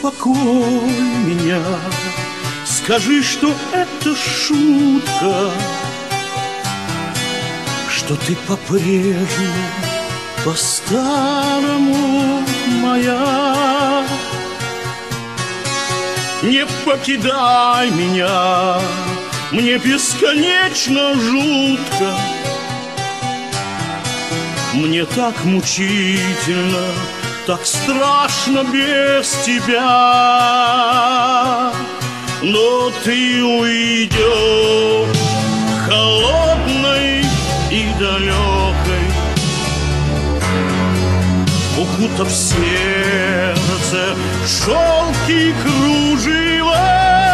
успокой меня, скажи, что это шутка, что ты по-прежнему, по-старому моя. Не покидай меня, мне бесконечно жутко, мне так мучительно, так страшно без тебя. Но ты уйдешь холодной и далекой, укутав сердце в шелки кружева.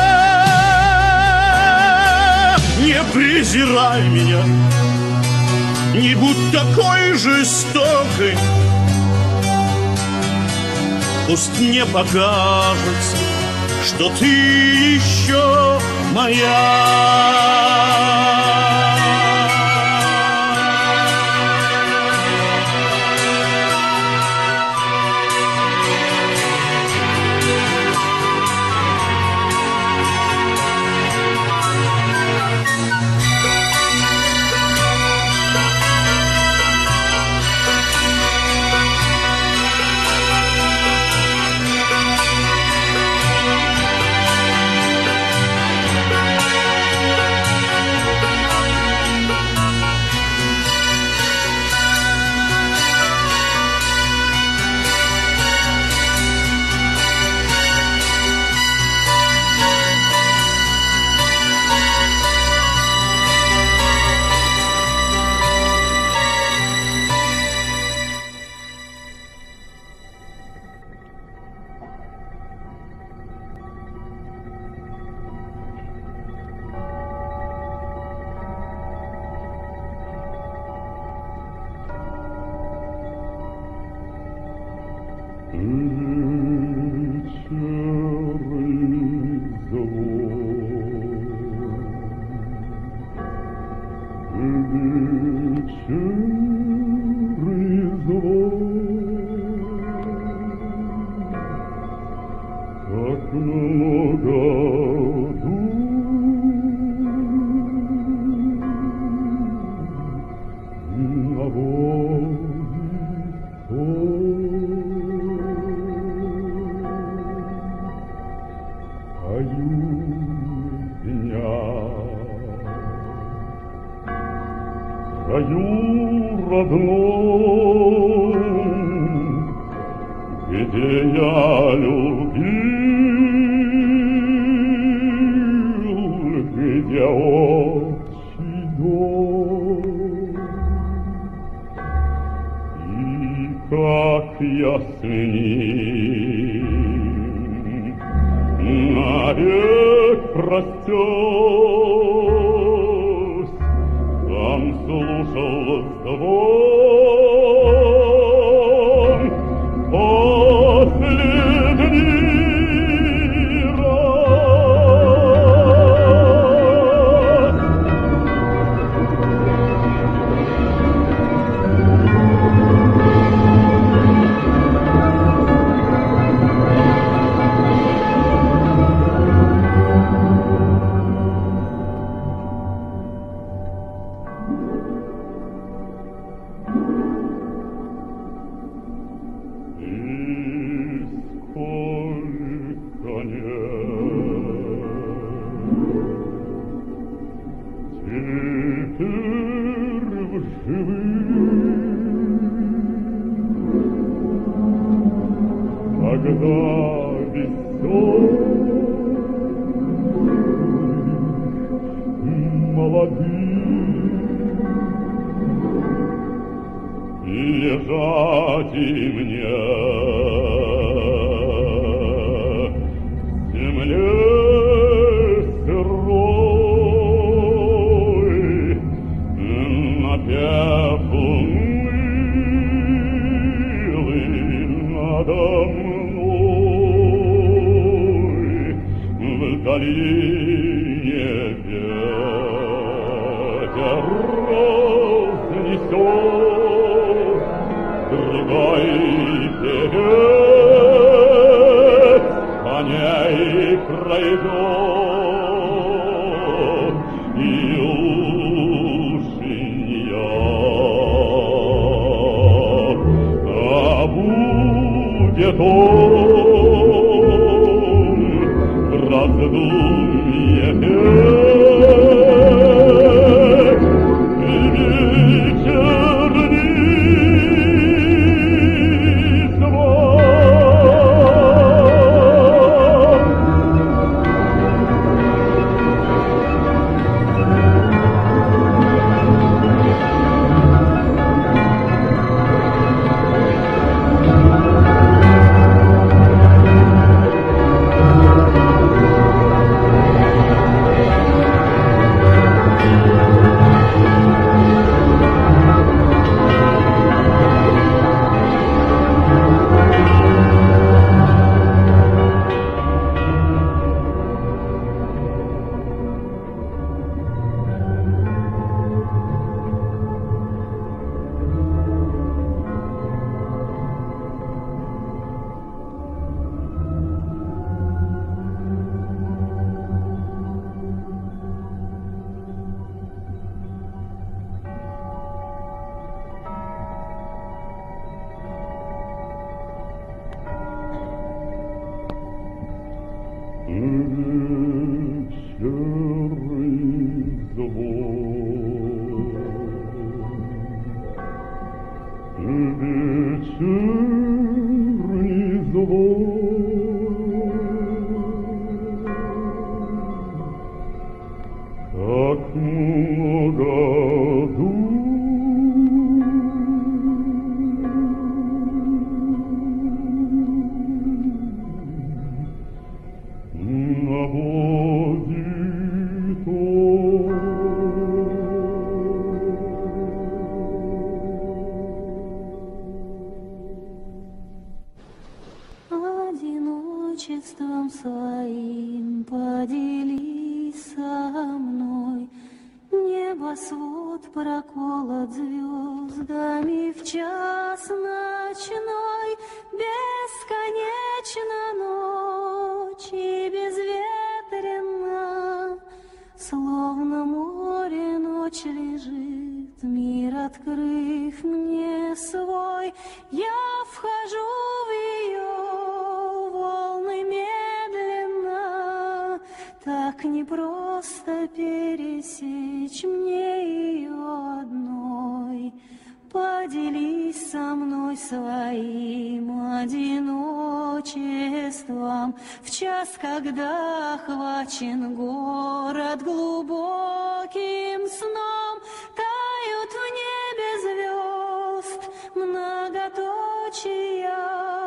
Не презирай меня, не будь такой жестокой, пусть мне покажется, что ты еще моя. в раздумье Одиночеством своим поделись со мной. Небосвод проколот звездами в час ночной. Бесконечна ночь и безветренна, словно море ночь лежит, мир открыв мне свой. Я вхожу в ее волны медленно, так непросто пересечь мне ее одной. Поделись со мной своим одиночеством в час, когда охвачен город глубоким сном. Тают в небе звезд многоточия,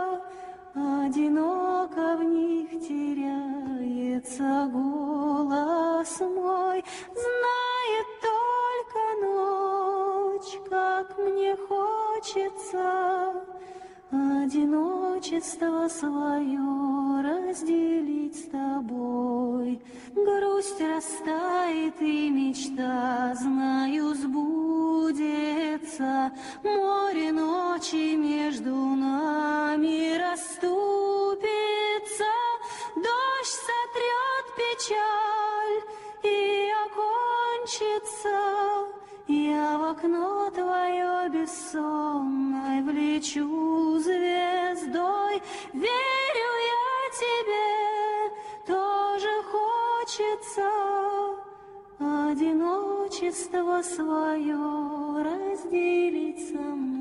одиноко в них теряется голос мой. Знает только ночь, как мне хочется одиночество свое разделить с тобой. Грусть растает и мечта, знаю, сбудется. Море ночи между нами расступится. Дождь сотрет печаль и окончится. Я в окно твое бессонное влечу звездой. Верю я тебе, тоже хочется одиночество свое разделить со мной.